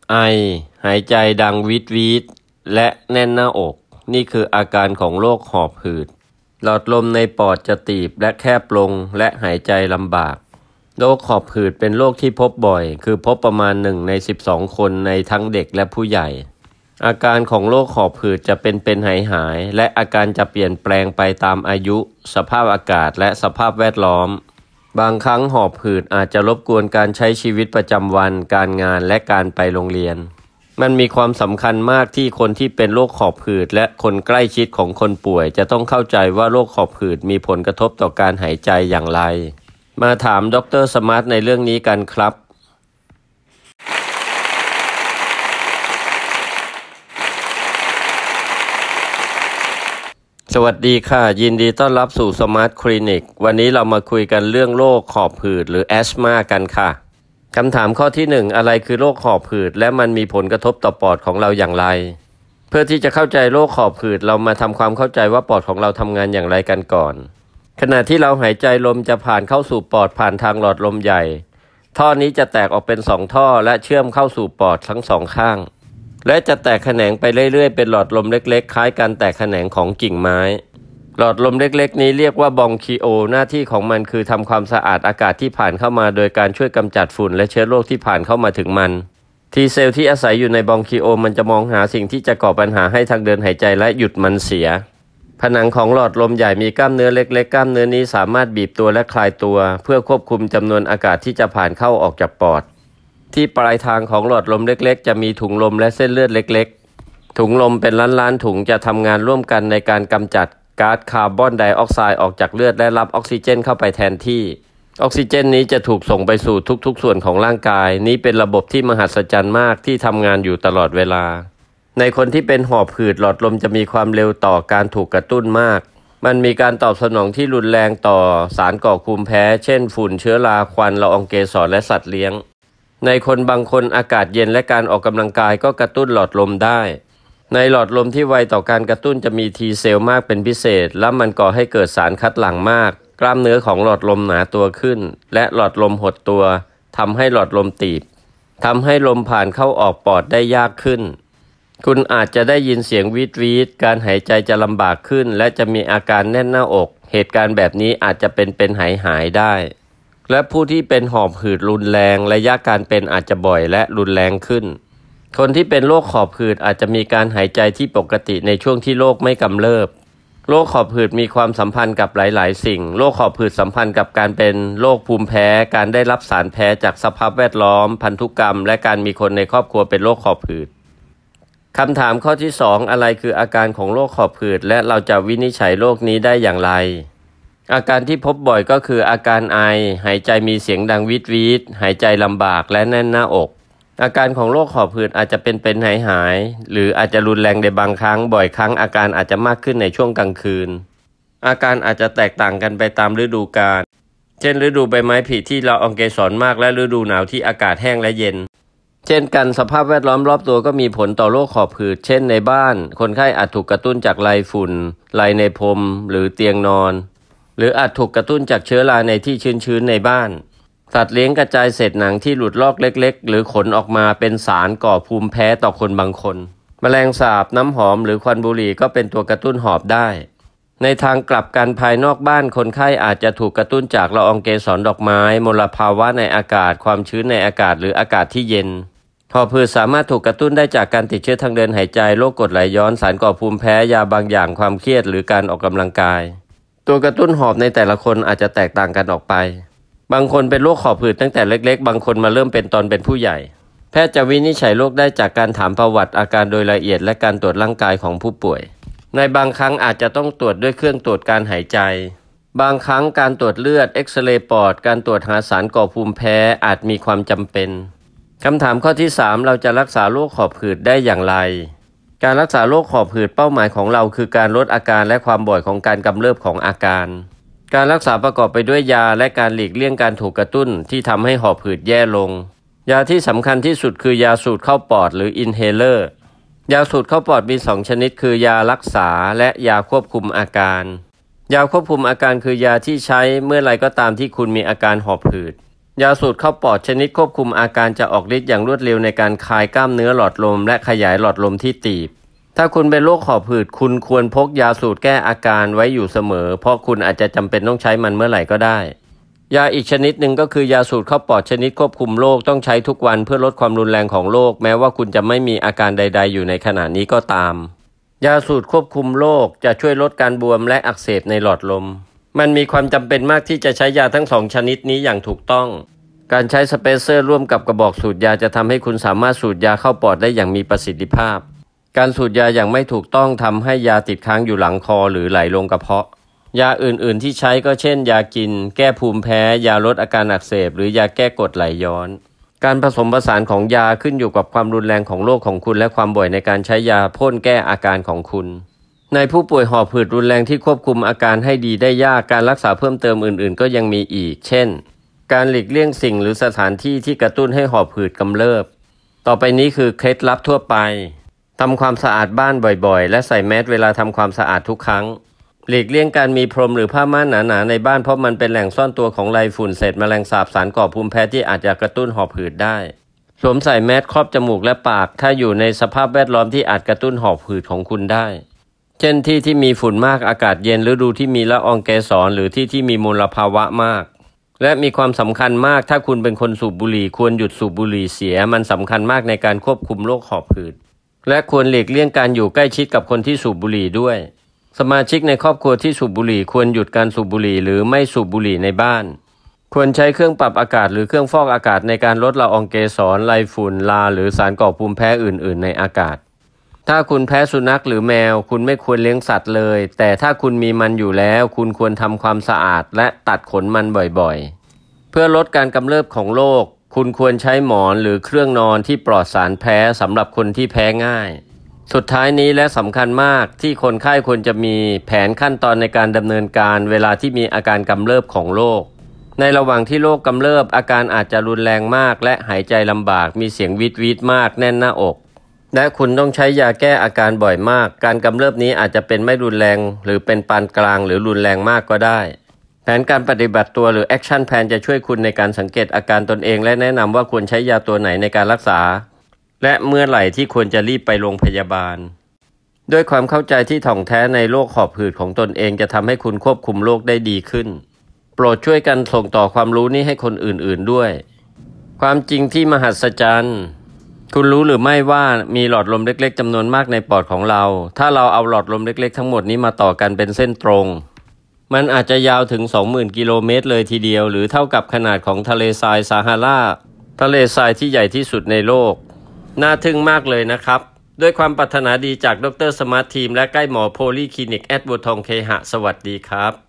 ไอหายใจดังวิดวิดและแน่นหน้าอกนี่คืออาการของโรคหอบหืดหลอดลมในปอดจะตีบและแคบลงและหายใจลำบากโรคหอบหืดเป็นโรคที่พบบ่อยคือพบประมาณ1 ใน 12 คนในทั้งเด็กและผู้ใหญ่อาการของโรคหอบหืดจะเป็นหายและอาการจะเปลี่ยนแปลงไปตามอายุสภาพอากาศและสภาพแวดล้อมบางครั้งหอบหืดอาจจะรบกวนการใช้ชีวิตประจำวันการงานและการไปโรงเรียนมันมีความสำคัญมากที่คนที่เป็นโรคหอบหืดและคนใกล้ชิดของคนป่วยจะต้องเข้าใจว่าโรคหอบหืดมีผลกระทบต่อการหายใจอย่างไรมาถามดร.สมาร์ทในเรื่องนี้กันครับสวัสดีค่ะยินดีต้อนรับสู่สมาร์ทคลินิกวันนี้เรามาคุยกันเรื่องโรคหอบหืดหรือแอสมากันค่ะคำถามข้อที่1อะไรคือโรคหอบหืดและมันมีผลกระทบต่อปอดของเราอย่างไรเพื่อที่จะเข้าใจโรคหอบหืดเรามาทำความเข้าใจว่าปอดของเราทำงานอย่างไรกันก่อนขณะที่เราหายใจลมจะผ่านเข้าสู่ปอดผ่านทางหลอดลมใหญ่ท่อนี้จะแตกออกเป็น2ท่อและเชื่อมเข้าสู่ปอดทั้ง2ข้างและจะแตกแขนงไปเรื่อยๆเป็นหลอดลมเล็กๆคล้ายการแตกแขนงของกิ่งไม้หลอดลมเล็กๆนี้เรียกว่าบองคิโอหน้าที่ของมันคือทำความสะอาดอากาศที่ผ่านเข้ามาโดยการช่วยกำจัดฝุ่นและเชื้อโรคที่ผ่านเข้ามาถึงมันทีเซลล์ที่อาศัยอยู่ในบองคิโอมันจะมองหาสิ่งที่จะก่อปัญหาให้ทางเดินหายใจและหยุดมันเสียผนังของหลอดลมใหญ่มีกล้ามเนื้อเล็กๆกล้ามเนื้อนี้สามารถบีบตัวและคลายตัวเพื่อควบคุมจำนวนอากาศที่จะผ่านเข้าออกจากปอดที่ปลายทางของหลอดลมเล็กๆจะมีถุงลมและเส้นเลือดเล็กๆถุงลมเป็นล้านๆถุงจะทำงานร่วมกันในการกำจัดก๊าซคาร์บอนไดออกไซด์ออกจากเลือดและรับออกซิเจนเข้าไปแทนที่ออกซิเจนนี้จะถูกส่งไปสู่ทุกๆส่วนของร่างกายนี้เป็นระบบที่มหัศจรรย์มากที่ทำงานอยู่ตลอดเวลาในคนที่เป็นหอบหืดหลอดลมจะมีความเร็วต่อการถูกกระตุ้นมากมันมีการตอบสนองที่รุนแรงต่อสารก่อภูมิแพ้เช่นฝุ่นเชื้อราควันละอองเกสรและสัตว์เลี้ยงในคนบางคนอากาศเย็นและการออกกำลังกายก็กระตุ้นหลอดลมได้ในหลอดลมที่ไวต่อการกระตุ้นจะมีทีเซลล์มากเป็นพิเศษและมันก่อให้เกิดสารคัดหลั่งมากกล้ามเนื้อของหลอดลมหนาตัวขึ้นและหลอดลมหดตัวทำให้หลอดลมตีบทำให้ลมผ่านเข้าออกปอดได้ยากขึ้นคุณอาจจะได้ยินเสียงวีดวีดการหายใจจะลำบากขึ้นและจะมีอาการแน่นหน้าอกเหตุการณ์แบบนี้อาจจะเป็นหายได้และผู้ที่เป็นหอบหืดรุนแรงระยะการเป็นอาจจะบ่อยและรุนแรงขึ้นคนที่เป็นโรคหอบหืดอาจจะมีการหายใจที่ปกติในช่วงที่โรคไม่กำเริบโรคหอบหืดมีความสัมพันธ์กับหลายๆสิ่งโรคหอบหืดสัมพันธ์กับการเป็นโรคภูมิแพ้การได้รับสารแพ้จากสภาพแวดล้อมพันธุกรรมและการมีคนในครอบครัวเป็นโรคหอบหืดคำถามข้อที่2อะไรคืออาการของโรคหอบหืดและเราจะวินิจฉัยโรคนี้ได้อย่างไรอาการที่พบบ่อยก็คืออาการไอหายใจมีเสียงดังวิดวิดหายใจลำบากและแน่นหน้าอกอาการของโรคหอบหืดอาจจะเป็นหายหรืออาจจะรุนแรงในบางครั้งบ่อยครั้งอาการอาจจะมากขึ้นในช่วงกลางคืนอาการอาจจะแตกต่างกันไปตามฤดูกาลเช่นฤดูใบไม้ผลิที่ละอองเกสรมากและฤดูหนาวที่อากาศแห้งและเย็นเช่นกันสภาพแวดล้อมรอบตัวก็มีผลต่อโรคหอบหืดเช่นในบ้านคนไข้อาจถูกกระตุ้นจากไรฝุ่นไรในพรมหรือเตียงนอนหรืออาจถูกกระตุ้นจากเชื้อราในที่ชื้นๆในบ้านสัตว์เลี้ยงกระจายเศษหนังที่หลุดลอกเล็กๆหรือขนออกมาเป็นสารก่อภูมิแพ้ต่อคนบางคนแมลงสาบน้ำหอมหรือควันบุหรี่ก็เป็นตัวกระตุ้นหอบได้ในทางกลับกันภายนอกบ้านคนไข้อาจจะถูกกระตุ้นจากละอองเกสรดอกไม้มลภาวะในอากาศความชื้นในอากาศหรืออากาศที่เย็นหอบหืดสามารถถูกกระตุ้นได้จากการติดเชื้อทางเดินหายใจโรคกรดไหลย้อนสารก่อภูมิแพ้ยาบางอย่างความเครียดหรือการออกกำลังกายตัวกระตุ้นหอบในแต่ละคนอาจจะแตกต่างกันออกไปบางคนเป็นโรคหอบหืดตั้งแต่เล็กๆบางคนมาเริ่มเป็นตอนเป็นผู้ใหญ่แพทย์จะวินิจฉัยโรคได้จากการถามประวัติอาการโดยละเอียดและการตรวจร่างกายของผู้ป่วยในบางครั้งอาจจะต้องตรวจด้วยเครื่องตรวจการหายใจบางครั้งการตรวจเลือดเอ็กซเรย์ปอดการตรวจหาสารก่อภูมิแพ้อาจมีความจำเป็นคำถามข้อที่3เราจะรักษาโรคหอบหืดได้อย่างไรการรักษาโรคหอบหืดเป้าหมายของเราคือการลดอาการและความบ่อยของการกำเริบของอาการการรักษาประกอบไปด้วยยาและการหลีกเลี่ยงการถูกกระตุ้นที่ทำให้หอบหืดแย่ลงยาที่สำคัญที่สุดคือยาสูดเข้าปอดหรืออินเฮเลอร์ยาสูดเข้าปอดมี2ชนิดคือยารักษาและยาควบคุมอาการยาควบคุมอาการคือยาที่ใช้เมื่อไรก็ตามที่คุณมีอาการหอบหืดยาสูดเข้าปอดชนิดควบคุมอาการจะออกฤทธิ์อย่างรวดเร็วในการคลายกล้ามเนื้อหลอดลมและขยายหลอดลมที่ตีบถ้าคุณเป็นโรคหอบหืดคุณควรพกยาสูดแก้อาการไว้อยู่เสมอเพราะคุณอาจจะจำเป็นต้องใช้มันเมื่อไหร่ก็ได้ยาอีกชนิดหนึ่งก็คือยาสูดเข้าปอดชนิดควบคุมโรคต้องใช้ทุกวันเพื่อลดความรุนแรงของโรคแม้ว่าคุณจะไม่มีอาการใดๆอยู่ในขณะนี้ก็ตามยาสูดควบคุมโรคจะช่วยลดการบวมและอักเสบในหลอดลมมันมีความจำเป็นมากที่จะใช้ยาทั้ง2ชนิดนี้อย่างถูกต้องการใช้สเปเซอร์ร่วมกับกระบอกสูดยาจะทำให้คุณสามารถสูดยาเข้าปอดได้อย่างมีประสิทธิภาพการสูดยาอย่างไม่ถูกต้องทำให้ยาติดค้างอยู่หลังคอหรือไหลลงกระเพาะยาอื่นๆที่ใช้ก็เช่นยากินแก้ภูมิแพ้ยาลดอาการอักเสบหรือยาแก้กรดไหลย้อนการผสมผสานของยาขึ้นอยู่กับความรุนแรงของโรคของคุณและความบ่อยในการใช้ยาพ่นแก้อาการของคุณในผู้ป่วยหอบหืดรุนแรงที่ควบคุมอาการให้ดีได้ยากการรักษาเพิ่มเติมอื่นๆก็ยังมีอีกเช่นการหลีกเลี่ยงสิ่งหรือสถานที่ที่กระตุ้นให้หอบหืดกำเริบต่อไปนี้คือเคล็ดลับทั่วไปทำความสะอาดบ้านบ่อยๆและใส่แมสเวลาทำความสะอาดทุกครั้งหลีกเลี่ยงการมีพรมหรือผ้าม่านหนาๆในบ้านเพราะมันเป็นแหล่งซ่อนตัวของไรฝุ่นเศษแมลงสาบสารก่อภูมิแพ้ที่อาจจะกระตุ้นหอบหืดได้สวมใส่แมสครอบจมูกและปากถ้าอยู่ในสภาพแวดล้อมที่อาจกระตุ้นหอบหืดของคุณได้เช่นที่มีฝุ่นมากอากาศเย็นฤดูที่มีละอองเกสรหรือที่มีมลภาวะมากและมีความสำคัญมากถ้าคุณเป็นคนสูบบุหรี่ควรหยุดสูบบุหรี่เสียมันสำคัญมากในการควบคุมโรคหอบหืดและควรหลีกเลี่ยงการอยู่ใกล้ชิดกับคนที่สูบบุหรี่ด้วยสมาชิกในครอบครัวที่สูบบุหรี่ควรหยุดการสูบบุหรี่หรือไม่สูบบุหรี่ในบ้านควรใช้เครื่องปรับอากาศหรือเครื่องฟอกอากาศในการลดละอองเกสรไรฝุ่นราหรือสารก่อภูมิแพ้อื่นๆในอากาศถ้าคุณแพ้สุนัขหรือแมวคุณไม่ควรเลี้ยงสัตว์เลยแต่ถ้าคุณมีมันอยู่แล้วคุณควรทำความสะอาดและตัดขนมันบ่อยๆเพื่อลดการกำเริบของโรคคุณควรใช้หมอนหรือเครื่องนอนที่ปลอดสารแพ้สำหรับคนที่แพ้ง่ายสุดท้ายนี้และสำคัญมากที่คนไข้ควรจะมีแผนขั้นตอนในการดำเนินการเวลาที่มีอาการกำเริบของโรคในระหว่างที่โรคกำเริบอาการอาจจะรุนแรงมากและหายใจลำบากมีเสียงวิดมากแน่นหน้าอกและคุณต้องใช้ยาแก้อาการบ่อยมากการกำเริบนี้อาจจะเป็นไม่รุนแรงหรือเป็นปานกลางหรือรุนแรงมากก็ได้แผนการปฏิบัติตัวหรือ Action Plan จะช่วยคุณในการสังเกตอาการตนเองและแนะนำว่าควรใช้ยาตัวไหนในการรักษาและเมื่อไหร่ที่ควรจะรีบไปโรงพยาบาลด้วยความเข้าใจที่ถ่องแท้ในโรคหอบหืดของตนเองจะทำให้คุณควบคุมโรคได้ดีขึ้นโปรดช่วยกันส่งต่อความรู้นี้ให้คนอื่นๆด้วยความจริงที่มหัศจรรย์คุณรู้หรือไม่ว่ามีหลอดลมเล็กๆจำนวนมากในปอดของเราถ้าเราเอาหลอดลมเล็กๆทั้งหมดนี้มาต่อกันเป็นเส้นตรงมันอาจจะยาวถึง 20,000 กิโลเมตรเลยทีเดียวหรือเท่ากับขนาดของทะเลทรายซาฮาราทะเลทรายที่ใหญ่ที่สุดในโลกน่าทึ่งมากเลยนะครับด้วยความปรารถนาดีจากดร.สมาร์ททีมและใกล้หมอโพลีคลินิกแอดบัวทองเคหะสวัสดีครับ